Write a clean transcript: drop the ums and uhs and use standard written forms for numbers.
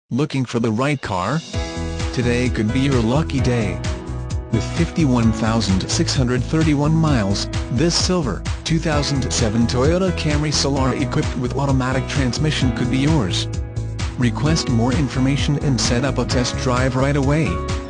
Looking for the right car? Today could be your lucky day. With 51,631 miles, this silver, 2007 Toyota Camry Solara equipped with automatic transmission could be yours. Request more information and set up a test drive right away.